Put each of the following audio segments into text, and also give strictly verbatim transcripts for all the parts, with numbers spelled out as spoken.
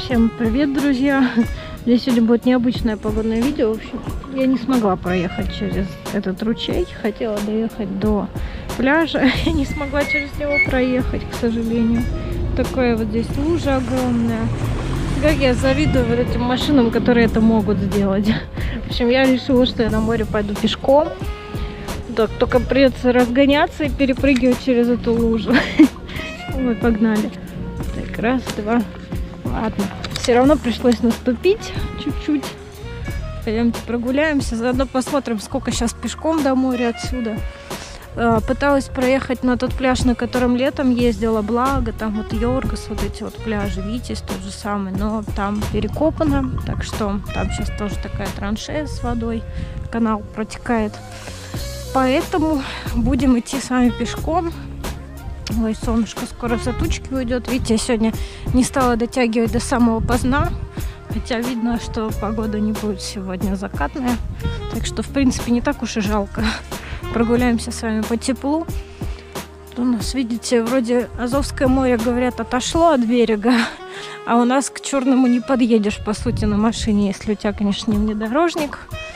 Всем привет, друзья! Здесь сегодня будет необычное погодное видео. В общем, я не смогла проехать через этот ручей. Хотела доехать до пляжа. Я не смогла через него проехать, к сожалению. Такая вот здесь лужа огромная. Как я завидую вот этим машинам, которые это могут сделать. В общем, я решила, что я на море пойду пешком. Так, только придется разгоняться и перепрыгивать через эту лужу. Ой, погнали. Так, раз, два. Ладно. Все равно пришлось наступить чуть-чуть. Пойдемте прогуляемся. Заодно посмотрим, сколько сейчас пешком до моря отсюда. Пыталась проехать на тот пляж, на котором летом ездила, благо там вот Йоргас, вот эти вот пляжи, Витязь тот же самый, но там перекопано, так что там сейчас тоже такая траншея с водой, канал протекает. Поэтому будем идти с вами пешком. Ой, солнышко скоро за тучки уйдет. Видите, я сегодня не стала дотягивать до самого поздна, хотя видно, что погода не будет сегодня закатная, так что в принципе не так уж и жалко. Прогуляемся с вами по теплу. Тут у нас, видите, вроде Азовское море, говорят, отошло от берега, а у нас к Черному не подъедешь, по сути, на машине, если у тебя, конечно, не внедорожник.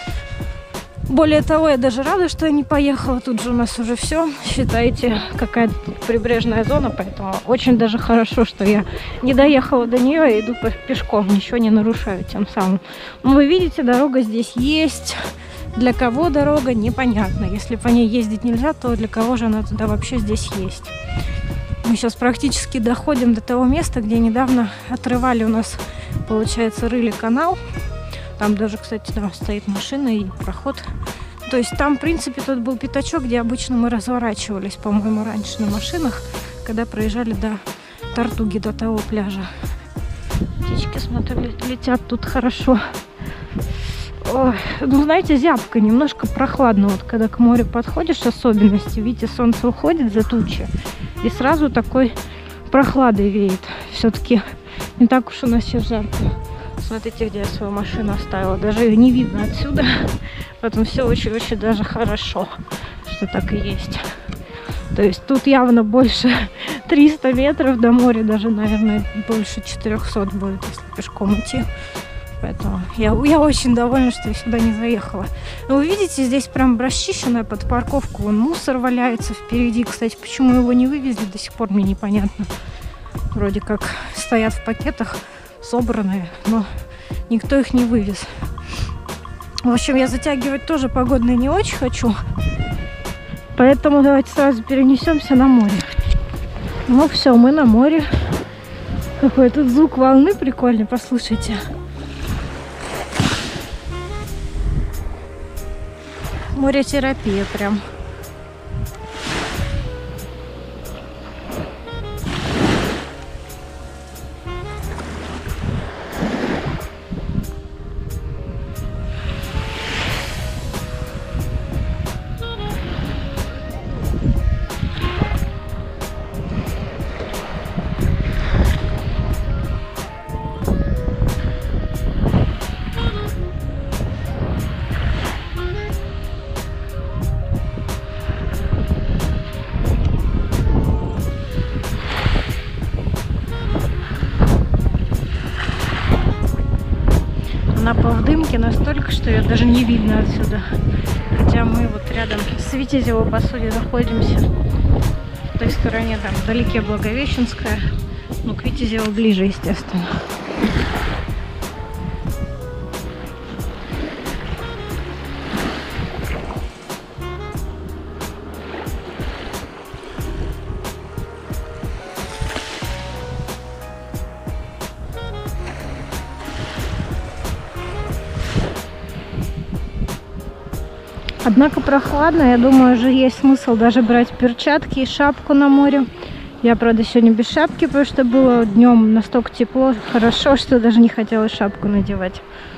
Более того, я даже рада, что я не поехала. Тут же у нас уже все, считайте, какая-то прибрежная зона, поэтому очень даже хорошо, что я не доехала до нее и иду пешком, ничего не нарушаю тем самым. Вы видите, дорога здесь есть. Для кого дорога, непонятно. Если по ней ездить нельзя, то для кого же она туда вообще здесь есть? Мы сейчас практически доходим до того места, где недавно отрывали у нас, получается, рыли канал. Там даже, кстати, да, стоит машина и проход. То есть там, в принципе, тот был пятачок, где обычно мы разворачивались, по-моему, раньше на машинах, когда проезжали до Тартуги, до того пляжа. Птички, смотрю, летят тут хорошо. Ой, ну, знаете, зябко, немножко прохладно, вот когда к морю подходишь, особенности, видите, солнце уходит за тучи, и сразу такой прохладой веет. Все-таки не так уж у нас сейчас жарко. Смотрите, где я свою машину оставила, даже ее не видно отсюда, поэтому все очень-очень даже хорошо, что так и есть. То есть тут явно больше триста метров до моря, даже, наверное, больше четырёхсот будет, если пешком идти. Поэтому я, я очень довольна, что я сюда не заехала. Но вы видите, здесь прям расчищенная под парковку. Вон мусор валяется впереди. Кстати, почему его не вывезли, до сих пор мне непонятно. Вроде как стоят в пакетах, собранные, но никто их не вывез. В общем, я затягивать тоже погодные не очень хочу. Поэтому давайте сразу перенесемся на море. Ну все, мы на море. Какой тут звук волны прикольный, послушайте. Моретерапия прям. Она повдымке настолько, что ее даже не видно отсюда. Хотя мы вот рядом с Витязево, по сути, находимся. В той стороне, там, вдалеке Благовещенская. Ну, к Витязево ближе, естественно. Однако прохладно, я думаю, уже есть смысл даже брать перчатки и шапку на море. Я, правда, сегодня без шапки, потому что было днем настолько тепло, хорошо, что даже не хотелось шапку надевать.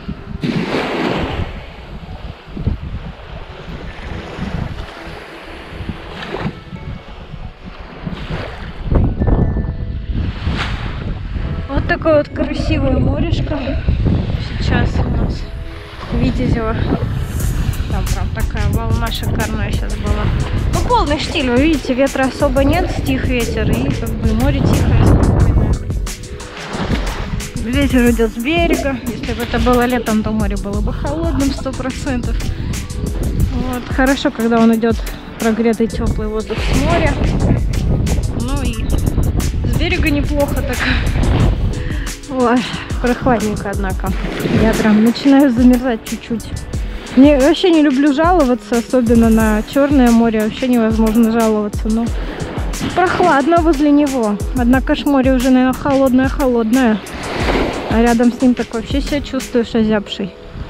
Вот такое вот красивое морешко сейчас у нас в Витязево. Там прям такая волна шикарная сейчас была. Ну, полный штиль, вы видите, ветра особо нет, стих ветер, и как бы море тихое, спокойное. Ветер идет с берега. Если бы это было летом, то море было бы холодным сто процентов. Вот. Хорошо, когда он идет прогретый теплый воздух с моря. Ну и с берега неплохо так. Ой, прохладненько, однако. Я прям начинаю замерзать чуть-чуть. Не, вообще не люблю жаловаться, особенно на Черное море. Вообще невозможно жаловаться, но прохладно возле него. Однако ж море уже, наверное, холодное-холодное. А рядом с ним так вообще себя чувствуешь озябший.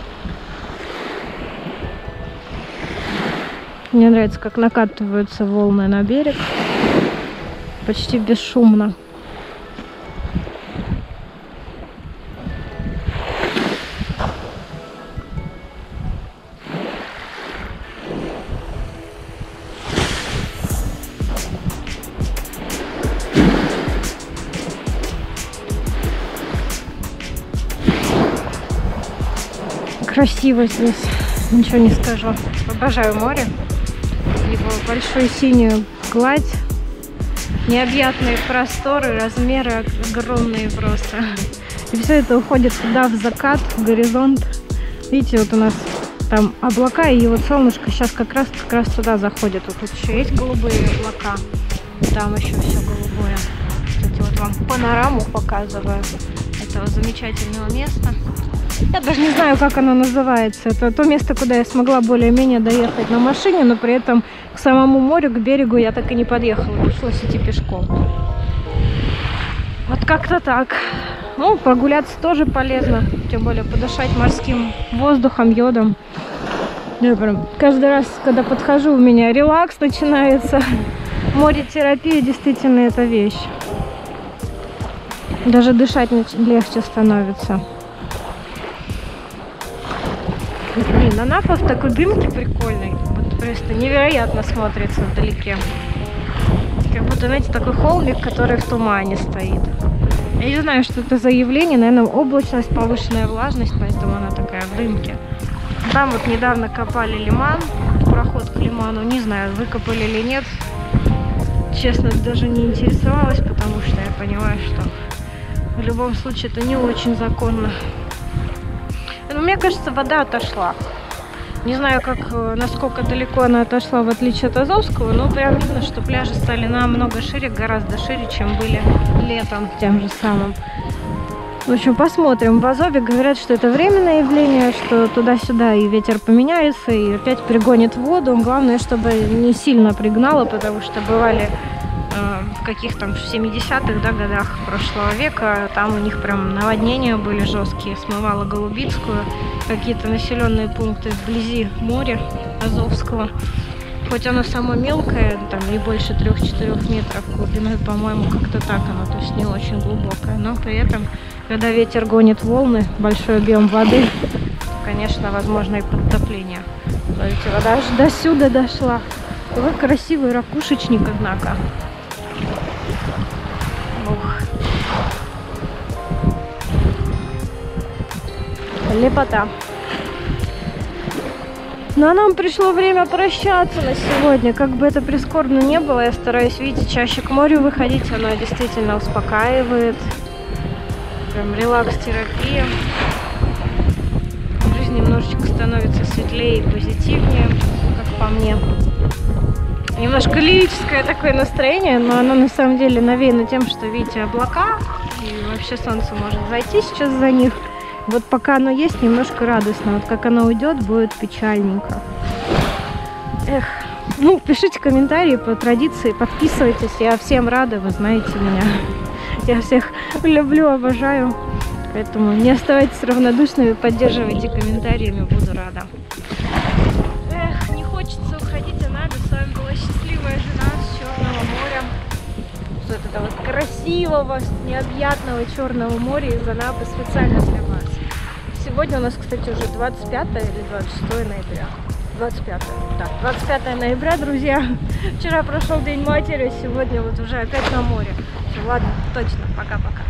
Мне нравится, как накатываются волны на берег. Почти бесшумно. Красиво здесь, ничего не скажу. Обожаю море, его большую синюю гладь, необъятные просторы, размеры огромные просто. И все это уходит туда, в закат, в горизонт. Видите, вот у нас там облака, и вот солнышко сейчас как раз как раз туда заходит. Вот тут еще есть голубые облака, там еще все голубое. Кстати, вот вам панораму показываю этого замечательного места. Я даже не знаю, как оно называется. Это то место, куда я смогла более-менее доехать на машине, но при этом к самому морю, к берегу я так и не подъехала. Пришлось идти пешком. Вот как-то так. Ну, прогуляться тоже полезно. Тем более подышать морским воздухом, йодом. Я прям каждый раз, когда подхожу, у меня релакс начинается. Море-терапия действительно это вещь. Даже дышать легче становится. Блин, Анапа в такой дымке прикольной. Вот просто невероятно смотрится вдалеке. Как будто, знаете, такой холмик, который в тумане стоит. Я не знаю, что это за явление. Наверное, облачность, повышенная влажность, поэтому она такая в дымке. Там вот недавно копали лиман, проход к лиману. Не знаю, выкопали или нет. Честно, даже не интересовалась, потому что я понимаю, что в любом случае это не очень законно. Но мне кажется, вода отошла. Не знаю, как, насколько далеко она отошла, в отличие от Азовского, но прям видно, что пляжи стали намного шире, гораздо шире, чем были летом тем же самым. В общем, посмотрим. В Азове говорят, что это временное явление, что туда-сюда и ветер поменяется, и опять пригонит воду. Главное, чтобы не сильно пригнало, потому что бывали в каких там семидесятых, да, годах прошлого века, там у них прям наводнения были жесткие, смывало Голубицкую, какие-то населенные пункты вблизи моря Азовского. Хоть оно само мелкое, там не больше трех-четырех метров глубиной, по-моему, как-то так оно, то есть не очень глубокое, но при этом, когда ветер гонит волны, большой объем воды, то, конечно, возможно и подтопление. Смотрите, вода аж до сюда дошла. Какой красивый ракушечник, однако. Ух. Лепота. Ну а нам пришло время прощаться на сегодня. Как бы это прискорбно не было, я стараюсь, видите, чаще к морю выходить. Оно действительно успокаивает. Прям релакс-терапия. Жизнь немножечко становится светлее и позитивнее, как по мне. Немножко лирическое такое настроение, но оно на самом деле навеяно тем, что, видите, облака, и вообще солнце может зайти сейчас за них. Вот пока оно есть, немножко радостно. Вот как оно уйдет, будет печальненько. Эх, ну, пишите комментарии по традиции, подписывайтесь. Я всем рада, вы знаете меня. Я всех люблю, обожаю. Поэтому не оставайтесь равнодушными, поддерживайте комментариями, буду рада. Эх, не хочется уходить, а надо. С вами была счастливая жена с Черного моря. С вот этого вот красивого, необъятного Черного моря из Анапы специально для вас. Сегодня у нас, кстати, уже двадцать пятое или двадцать шестое ноября. двадцать пятое, да, двадцать пятое ноября, друзья. Вчера прошел День матери, сегодня вот уже опять на море. Ладно, точно, пока-пока.